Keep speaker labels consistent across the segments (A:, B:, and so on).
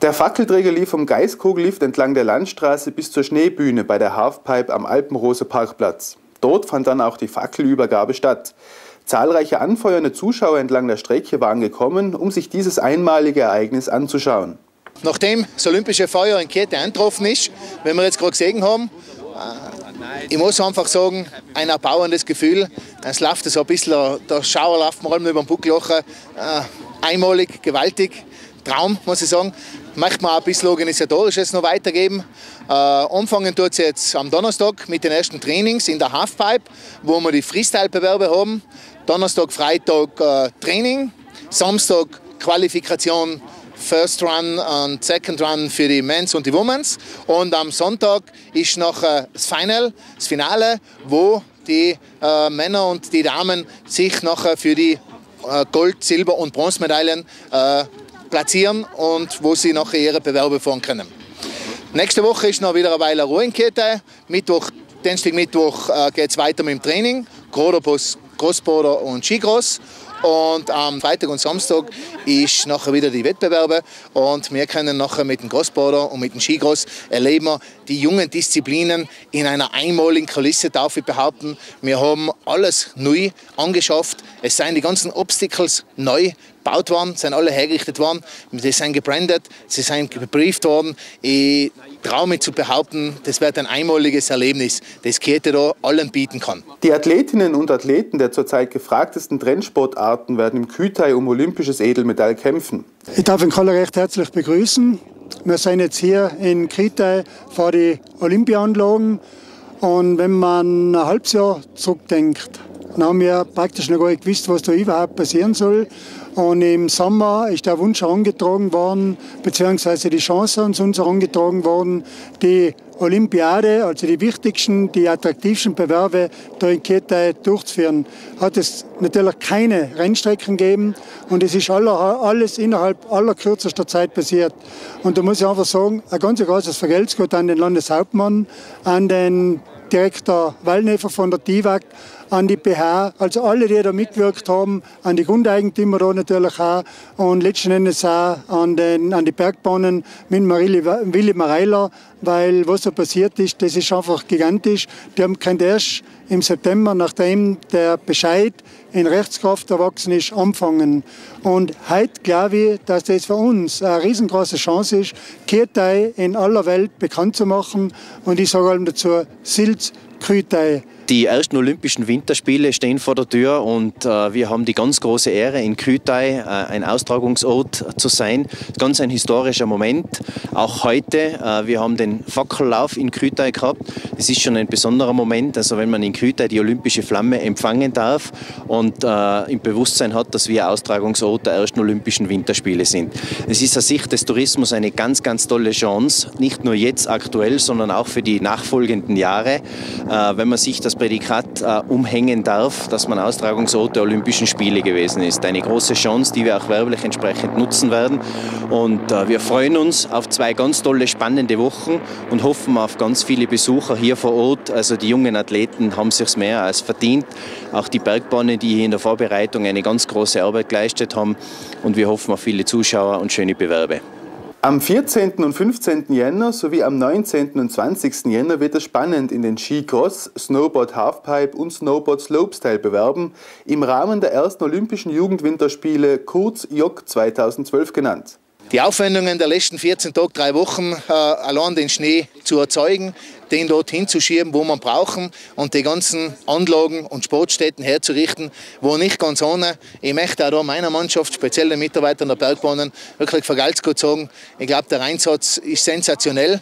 A: Der Fackelträger lief vom Gaiskugellift entlang der Landstraße bis zur Schneebühne bei der Halfpipe am Alpenrose Parkplatz. Dort fand dann auch die Fackelübergabe statt. Zahlreiche anfeuernde Zuschauer entlang der Strecke waren gekommen, um sich dieses einmalige Ereignis anzuschauen.
B: Nachdem das olympische Feuer in Kete eingetroffen ist, wenn wir jetzt gerade gesehen haben, ich muss einfach sagen, ein erbauendes Gefühl. Es läuft so ein bisschen, der Schauer läuft mir über den Buckel, einmalig, gewaltig. Traum, muss ich sagen. Möchte man auch ein bisschen Organisatorisches noch weitergeben. Anfangen tut es jetzt am Donnerstag mit den ersten Trainings in der Halfpipe, wo wir die Freestyle-Bewerbe haben. Donnerstag, Freitag Training, Samstag Qualifikation First Run und Second Run für die Men's und die Women's. Und am Sonntag ist noch das Finale, wo die Männer und die Damen sich nachher für die Gold-, Silber- und Bronzemedaillen platzieren und wo sie nachher ihre Bewerbe fahren können. Nächste Woche ist noch wieder eine Weile Ruhe in Kete. Dienstag, Mittwoch geht es weiter mit dem Training. Quaderbus, Crossboarder und Skicross. Und am Freitag und Samstag ist nachher wieder die Wettbewerbe und wir können nachher mit dem Crossboarder und mit dem Skicross erleben wir die jungen Disziplinen in einer einmaligen Kulisse, darf ich behaupten. Wir haben alles neu angeschafft. Es sind die ganzen Obstacles neu gebaut worden, sind alle hergerichtet worden. Sie sind gebrandet, sie sind gebrieft worden. Ich traue mich zu behaupten, das wird ein einmaliges Erlebnis, das Kete da allen bieten kann.
A: Die Athletinnen und Athleten der zurzeit gefragtesten Trendsportarten werden im Küh Thai um olympisches Edelmetall kämpfen.
C: Ich darf ihn alle recht herzlich begrüßen. Wir sind jetzt hier in Küh Thai vor die Olympiaanlagen. Und wenn man ein halbes Jahr zurückdenkt, dann haben wir praktisch noch gar nicht gewusst, was da überhaupt passieren soll. Und im Sommer ist der Wunsch herangetragen worden, beziehungsweise die Chance an uns herangetragen worden, die Olympiade, also die wichtigsten, die attraktivsten Bewerbe da in Kete durchzuführen. Hat es natürlich keine Rennstrecken gegeben und es ist alles innerhalb allerkürzester Zeit passiert. Und da muss ich einfach sagen, ein ganz großes Vergelt's geht an den Landeshauptmann, an den Direktor Wallnefer von der TIWAG, an die BH, also alle, die da mitgewirkt haben, an die Grundeigentümer da natürlich auch und letzten Endes auch an die Bergbahnen mit Willi Mareiler, weil was da passiert ist, das ist einfach gigantisch. Die haben kein erst im September, nachdem der Bescheid in Rechtskraft erwachsen ist, anfangen. Und heute glaube ich, dass das für uns eine riesengroße Chance ist, Küh Thai in aller Welt bekannt zu machen. Und ich sage allem dazu, Silz Küh Thai.
D: Die ersten Olympischen Winterspiele stehen vor der Tür und wir haben die ganz große Ehre, in Küh Thai ein Austragungsort zu sein. Ganz ein historischer Moment. Auch heute, wir haben den Fackellauf in Küh Thai gehabt. Das ist schon ein besonderer Moment, also wenn man in Küh Thai die olympische Flamme empfangen darf und im Bewusstsein hat, dass wir Austragungsort der ersten Olympischen Winterspiele sind. Es ist aus Sicht des Tourismus eine ganz, ganz tolle Chance, nicht nur jetzt aktuell, sondern auch für die nachfolgenden Jahre, wenn man sich das Prädikat umhängen darf, dass man Austragungsort der Olympischen Spiele gewesen ist. Eine große Chance, die wir auch werblich entsprechend nutzen werden. Und wir freuen uns auf 2 ganz tolle, spannende Wochen und hoffen auf ganz viele Besucher hier vor Ort. Also die jungen Athleten haben sich's mehr als verdient. Auch die Bergbahnen, die hier in der Vorbereitung eine ganz große Arbeit geleistet haben. Und wir hoffen auf viele Zuschauer und schöne Bewerbe.
A: Am 14. und 15. Jänner sowie am 19. und 20. Jänner wird es spannend in den Skicross, Snowboard Halfpipe und Snowboard Slopestyle bewerben im Rahmen der ersten Olympischen Jugendwinterspiele, kurz JOC 2012 genannt.
B: Die Aufwendungen der letzten 14 Tage, 3 Wochen, allein den Schnee zu erzeugen, den dort hinzuschieben, wo man brauchen und die ganzen Anlagen und Sportstätten herzurichten, wo nicht ganz ohne. Ich möchte auch da meiner Mannschaft, speziell den Mitarbeitern der Bergbahnen, wirklich vergelt's sagen. Ich glaube, der Einsatz ist sensationell.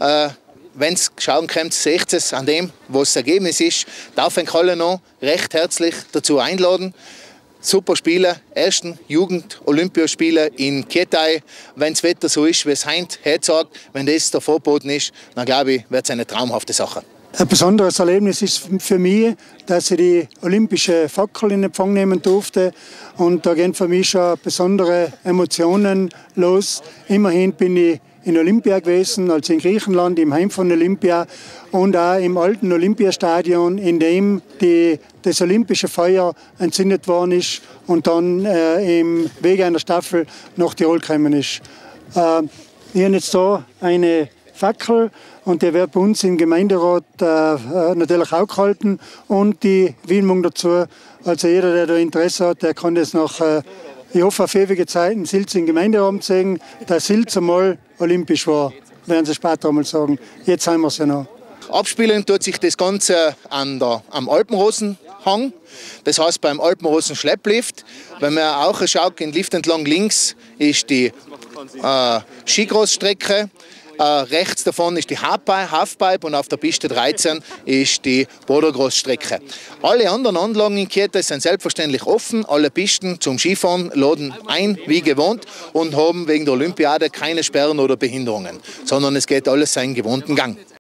B: Wenn es schauen kommt, seht es an dem, was das Ergebnis ist. Darf ich alle noch recht herzlich dazu einladen. Super Spiele, ersten Jugend-Olympiaspiele in Küh Thai. Wenn das Wetter so ist, wie es heute sagt, wenn das der Vorboten ist, dann glaube ich, wird es eine traumhafte Sache.
C: Ein besonderes Erlebnis ist für mich, dass ich die olympische Fackel in Empfang nehmen durfte. Und da gehen für mich schon besondere Emotionen los. Immerhin bin ich in Olympia gewesen, also in Griechenland, im Heim von Olympia und auch im alten Olympiastadion, in dem das olympische Feuer entzündet worden ist und dann im Wege einer Staffel nach Tirol gekommen ist. Ich habe jetzt da eine Fackel und der wird bei uns im Gemeinderat natürlich auch gehalten und die Widmung dazu. Also jeder, der da Interesse hat, der kann das nach, ich hoffe auf ewige Zeiten, Silz im Gemeinderat sehen, dass Silz einmal olympisch war, werden sie später einmal sagen. Jetzt haben wir es ja noch.
B: Abspielen tut sich das Ganze am Alpenrosenhang. Das heißt beim Alpenrosen-Schlepplift. Wenn man auch schaut, den Lift entlang links ist die Skicross-Strecke. Rechts davon ist die Halfpipe und auf der Piste 13 ist die Bodergross-Strecke. Alle anderen Anlagen in Kieta sind selbstverständlich offen. Alle Pisten zum Skifahren laden ein, wie gewohnt, und haben wegen der Olympiade keine Sperren oder Behinderungen, sondern es geht alles seinen gewohnten Gang.